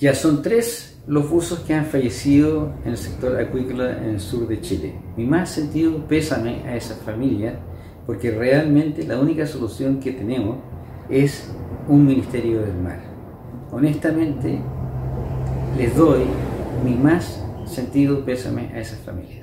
Ya son 3 los buzos que han fallecido en el sector acuícola en el sur de Chile. Mi más sentido pésame a esa familia, porque realmente la única solución que tenemos es un Ministerio del Mar. Honestamente, les doy mi más sentido pésame a esas familias.